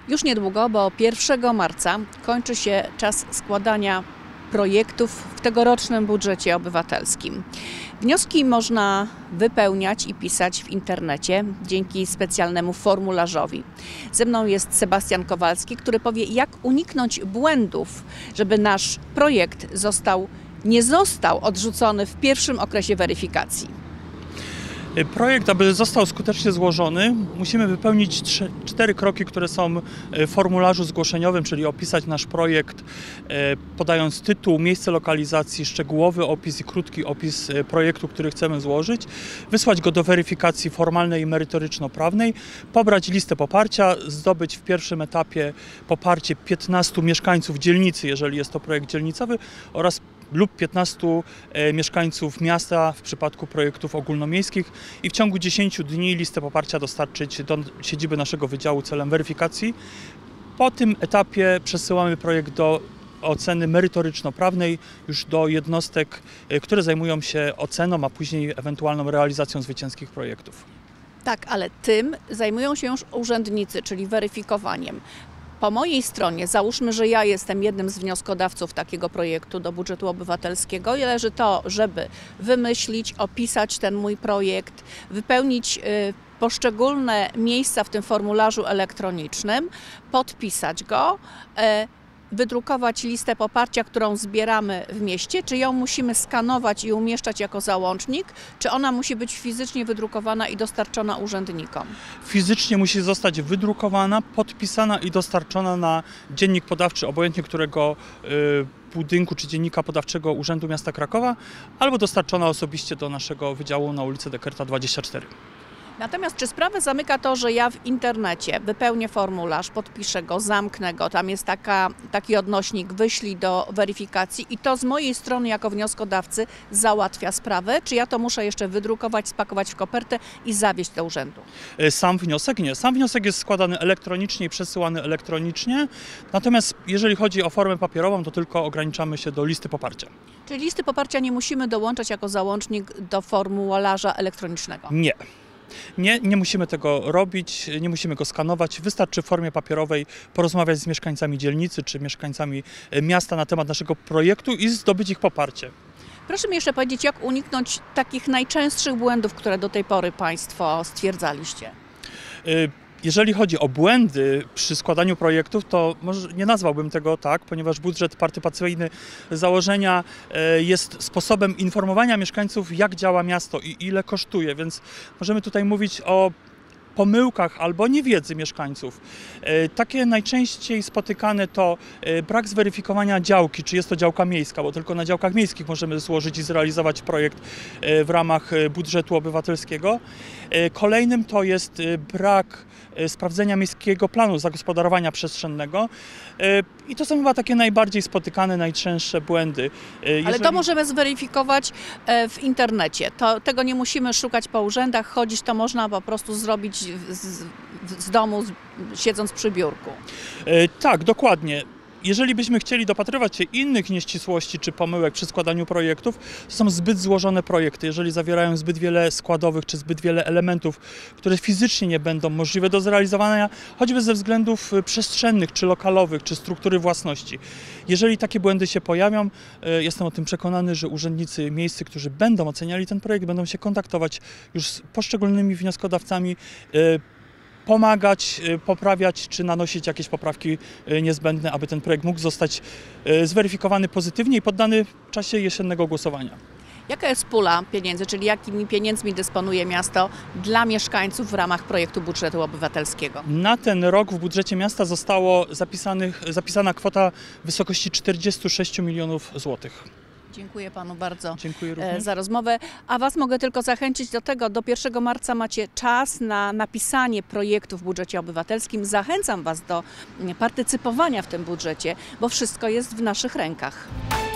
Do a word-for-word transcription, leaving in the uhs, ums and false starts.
Już niedługo, bo pierwszego marca kończy się czas składania projektów w tegorocznym budżecie obywatelskim. Wnioski można wypełniać i pisać w internecie dzięki specjalnemu formularzowi. Ze mną jest Sebastian Kowalski, który powie, jak uniknąć błędów, żeby nasz projekt został, nie został odrzucony w pierwszym okresie weryfikacji. Projekt, aby został skutecznie złożony, musimy wypełnić trzy, cztery kroki, które są w formularzu zgłoszeniowym, czyli opisać nasz projekt, podając tytuł, miejsce lokalizacji, szczegółowy opis i krótki opis projektu, który chcemy złożyć, wysłać go do weryfikacji formalnej i merytoryczno-prawnej, pobrać listę poparcia, zdobyć w pierwszym etapie poparcie piętnastu mieszkańców dzielnicy, jeżeli jest to projekt dzielnicowy, oraz lub piętnastu e, mieszkańców miasta w przypadku projektów ogólnomiejskich i w ciągu dziesięciu dni listę poparcia dostarczyć do siedziby naszego wydziału celem weryfikacji. Po tym etapie przesyłamy projekt do oceny merytoryczno-prawnej już do jednostek, e, które zajmują się oceną, a później ewentualną realizacją zwycięskich projektów. Tak, ale tym zajmują się już urzędnicy, czyli weryfikowaniem. Po mojej stronie, załóżmy, że ja jestem jednym z wnioskodawców takiego projektu do budżetu obywatelskiego i leży to, żeby wymyślić, opisać ten mój projekt, wypełnić y, poszczególne miejsca w tym formularzu elektronicznym, podpisać go, y, wydrukować listę poparcia, którą zbieramy w mieście, czy ją musimy skanować i umieszczać jako załącznik, czy ona musi być fizycznie wydrukowana i dostarczona urzędnikom? Fizycznie musi zostać wydrukowana, podpisana i dostarczona na dziennik podawczy, obojętnie którego y, budynku czy dziennika podawczego Urzędu Miasta Krakowa, albo dostarczona osobiście do naszego wydziału na ulicy Dekerta dwadzieścia cztery. Natomiast czy sprawę zamyka to, że ja w internecie wypełnię formularz, podpiszę go, zamknę go, tam jest taka, taki odnośnik, wyślij do weryfikacji i to z mojej strony jako wnioskodawcy załatwia sprawę, czy ja to muszę jeszcze wydrukować, spakować w kopertę i zawieźć do urzędu? Sam wniosek nie. Sam wniosek jest składany elektronicznie i przesyłany elektronicznie, natomiast jeżeli chodzi o formę papierową, to tylko ograniczamy się do listy poparcia. Czyli listy poparcia nie musimy dołączać jako załącznik do formularza elektronicznego? Nie. Nie, nie musimy tego robić, nie musimy go skanować. Wystarczy w formie papierowej porozmawiać z mieszkańcami dzielnicy czy mieszkańcami miasta na temat naszego projektu i zdobyć ich poparcie. Proszę mi jeszcze powiedzieć, jak uniknąć takich najczęstszych błędów, które do tej pory Państwo stwierdzaliście? Jeżeli chodzi o błędy przy składaniu projektów, to może nie nazwałbym tego tak, ponieważ budżet partycypacyjny z założenia jest sposobem informowania mieszkańców, jak działa miasto i ile kosztuje, więc możemy tutaj mówić o pomyłkach albo niewiedzy mieszkańców. Takie najczęściej spotykane to brak zweryfikowania działki, czy jest to działka miejska, bo tylko na działkach miejskich możemy złożyć i zrealizować projekt w ramach budżetu obywatelskiego. Kolejnym to jest brak sprawdzenia miejskiego planu zagospodarowania przestrzennego i to są chyba takie najbardziej spotykane, najczęstsze błędy. Jeżeli... Ale to możemy zweryfikować w internecie. To, tego nie musimy szukać po urzędach, chodzić to można po prostu zrobić z, z domu, siedząc przy biurku. Tak, dokładnie. Jeżeli byśmy chcieli dopatrywać się innych nieścisłości czy pomyłek przy składaniu projektów, to są zbyt złożone projekty. Jeżeli zawierają zbyt wiele składowych czy zbyt wiele elementów, które fizycznie nie będą możliwe do zrealizowania, choćby ze względów przestrzennych czy lokalowych, czy struktury własności. Jeżeli takie błędy się pojawią, jestem o tym przekonany, że urzędnicy miejscy, którzy będą oceniali ten projekt, będą się kontaktować już z poszczególnymi wnioskodawcami, pomagać, poprawiać czy nanosić jakieś poprawki niezbędne, aby ten projekt mógł zostać zweryfikowany pozytywnie i poddany w czasie jesiennego głosowania. Jaka jest pula pieniędzy, czyli jakimi pieniędzmi dysponuje miasto dla mieszkańców w ramach projektu budżetu obywatelskiego? Na ten rok w budżecie miasta zostało zapisanych, zapisana kwota w wysokości czterdziestu sześciu milionów złotych. Dziękuję Panu bardzo Dziękuję również za rozmowę. A Was mogę tylko zachęcić do tego, do pierwszego marca macie czas na napisanie projektu w budżecie obywatelskim. Zachęcam Was do partycypowania w tym budżecie, bo wszystko jest w naszych rękach.